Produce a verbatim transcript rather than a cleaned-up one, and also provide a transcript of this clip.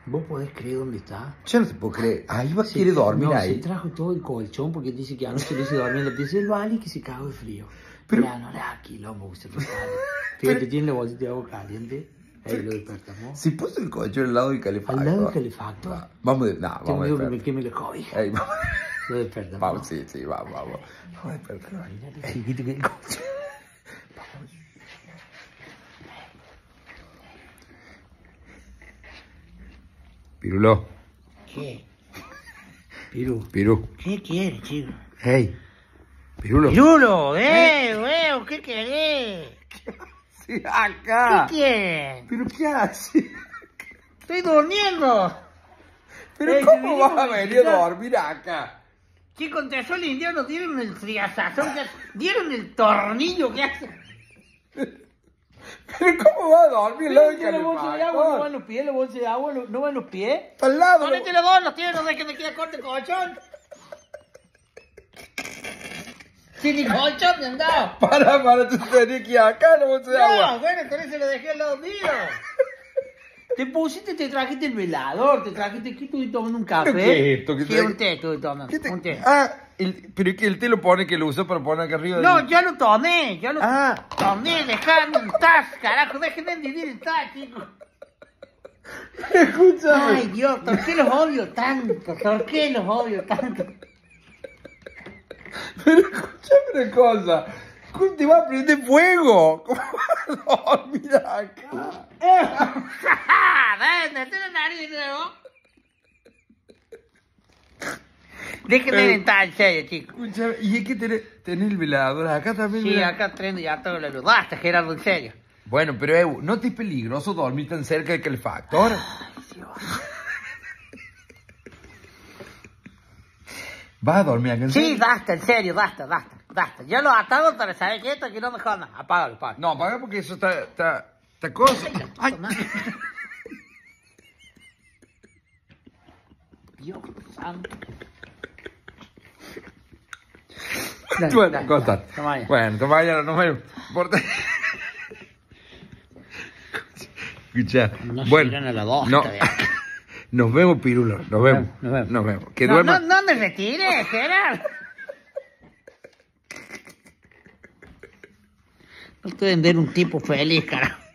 ¿Vos podés creer dónde está? Yo no te puedo creer. Ahí va, Se- quiere dormir no, ahí. se trajo todo el colchón porque dice que anoche lo hice dormir en la pieza del Vale y que se cagó de frío. Pero- Pero no le da quilombo, se lo sabe. Fíjate, tiene la bolsita de agua caliente. Ahí lo despertamos. Si puso el colchón al lado del calefactor. Al lado del calefactor. Va, Vamos de. No, Tengo vamos a miedo que me despertar. queme la cobija. Ey, vamos. Lo despertamos. Vamos, sí, sí, vamos, vamos. Vamos a despertar. Ey, viste que el colchón. Pirulo. ¿Qué? Piru. Piru. ¿Qué quieres, chico? Hey. Pirulo. Pirulo, eh, huevo, ¿qué querés? Sí, ¿Qué acá. quieres? ¿Pero qué hace? Estoy durmiendo. ¿Pero Ey, cómo te vas a vinimos a venir a visitar. dormir acá? Chicos, entre sol y invierno dieron el friazazón que hace. Dieron el tornillo que hace. ¿Pero cómo vas a dormir al lado del La bolsa de agua no va calefactor? en los pies, la bolsa de agua no, no va en los pies. Está al lado. Ponete los dos, los tienes, no dejes de quedar corte colchón. Sin ni colchón me andaba. Para, para, tú tenías que ir acá, la bolsa de No, agua. bueno, con eso lo dejé al lado mío. Te pusiste, te trajiste el velador, te trajiste, ¿qué estuve tomando un café? ¿Pero qué es esto que Sí, te- un té estuve tomando, ¿Qué te- un té. Ah, el, pero es que el té lo pone, que lo usó para poner acá arriba. No, del- ya lo tomé, ya lo Ah. tomé, dejame en paz, carajo, déjenme vivir en paz, chicos. Escúchame. Ay, Dios, ¿por qué los odio tanto? ¿Por qué los odio tanto? Pero escúchame una cosa. ¿Cómo te va a prender fuego? ¿Cómo vas a dormir acá? ¡Ven, mete la nariz de nuevo! Déjenme Eh. inventar, en serio, chicos. Escúchame, y es que tenés, tenés el velador acá también. Sí, mira. acá prendo ya todo la luz. Basta, Gerardo, en serio. Bueno, pero Evo, ¿no te es peligroso dormir tan cerca del calefactor? Ay, Dios. ¿Vas a dormir acá en Sí, serio? basta, en serio, basta, basta, basta. Ya lo atado para saber que esto aquí no me jodan. Apágalo, apágalo. No, apaga porque eso está, está, está cosa. Ay. Dios santo. Bueno, cosa. Toma ya. Bueno, toma ya, no me importa. Escucha. No bueno, sigan a la dos, no. todavía. Nos vemos, Pirulo. Nos vemos. Nos vemos. Nos vemos. Que No, duerma. no, no me retires, Gerardo. No estoy vender un tipo feliz, carajo.